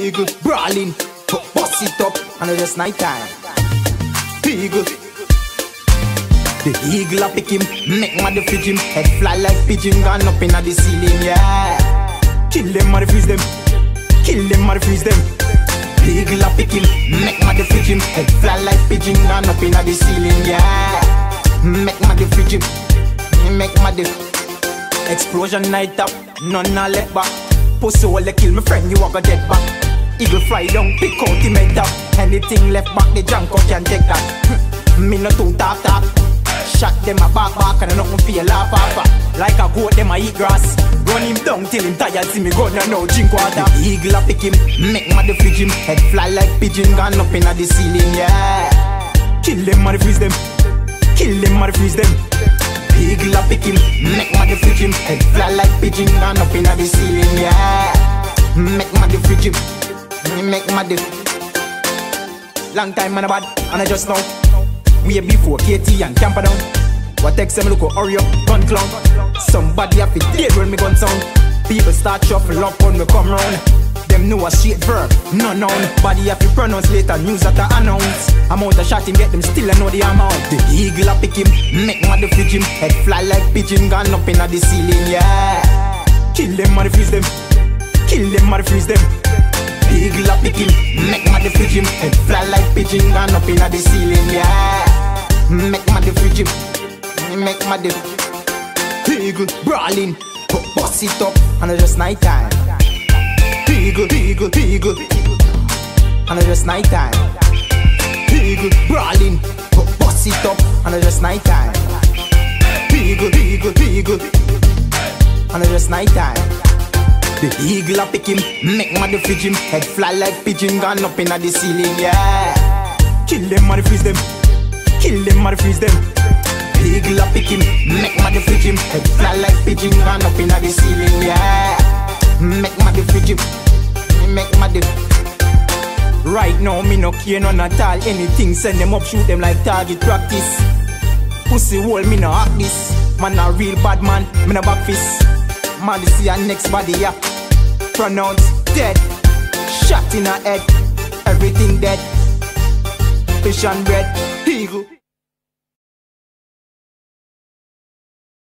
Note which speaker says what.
Speaker 1: Eagle brawling, bust it up, and it's just night time. Eagle. The eagle a pick him, make mother fridge him. Head fly like pigeon, gone up inna the ceiling, yeah. Kill them, mother freeze them. Kill them, mother freeze them. The eagle a pick him, make mother fridge him. Head fly like pigeon, gone up inna the ceiling, yeah. Make mother fridge him, make mother. Explosion night up, none a left back. Pussy hole kill my friend, you a go dead back. Eagle fly down, pick out the mate up. Anything left back, the junk up can take that. Me no too talk. Shot them a back and I nothing feel laugh off. Like a goat them a eat grass. Run him down till him tired, see me go now drink water. The eagle a pick him, make mother fridge him. Head fly like pigeon, gone up inna the ceiling, yeah. Kill them, mother freeze them. Kill them, mother freeze them. The eagle a pick him, make mother fridge him. Head fly like pigeon, gone up inna the ceiling, yeah. Make mother fridge him, make mother. Long time man a bad, and I just know. Way before KT and camper down. What takes them look hurry up, gun clown. Somebody have to dead when me gun sound. People start shuffle up when me come round. Them know a straight verb, no known. Body have to pronounce later, news that I announce. Amount of shot him get them still I know the amount. The eagle a pick him, make mother fridge him. Head fly like pigeon, gone up inna the ceiling, yeah. Kill them, mother freeze them. Kill them, mother freeze them. The eagle a pick him, make mother fridge him. Head fly like pigeon, gone up inna the ceiling, yeah. Make mother fridge him, make mother. Eagle brawling, bust it up, and it's just night time. Eagle, eagle, eagle, and it's just night time. Eagle brawling, bust it up, and it's just night time. Eagle, eagle, eagle, and it's just night time. The eagle a pick him, make mother fridge him. Head fly like pigeon, gone up inna the ceiling, yeah. Kill them, mother freeze them. Kill them, mother freeze them. The eagle a pick him, make mother fridge him. Head fly like pigeon, gone up inna the ceiling, yeah. Make mother fridge him, make mother. Right now me no care none at all. Anything send them up, shoot them like target practice. Pussy hole me no act this. Man a real bad man, me no back fist. Man this your next body, yeah. Pronounce dead. Shot in her head, everything dead. Fish and bread, eagle.